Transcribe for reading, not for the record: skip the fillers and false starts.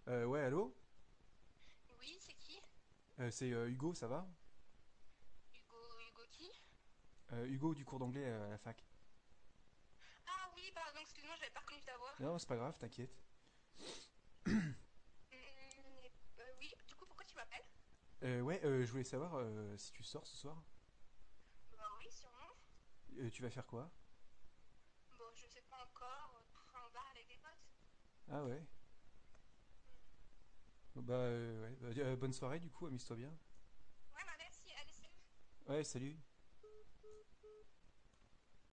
Ouais, allô? Oui, c'est qui? C'est Hugo, ça va? Hugo, Hugo qui? Hugo du cours d'anglais à la fac. Ah oui, pardon, excuse-moi, j'avais pas reconnu ta voix. Non, c'est pas grave, t'inquiète. Oui, du coup, pourquoi tu m'appelles? Ouais, je voulais savoir si tu sors ce soir. Bah oui, sûrement. Tu vas faire quoi? Bon, je sais pas encore, un bar avec des potes. Ah ouais. Bah ouais. Bonne soirée du coup, amuse-toi bien. Ouais, bah merci, allez, salut. Ouais, salut.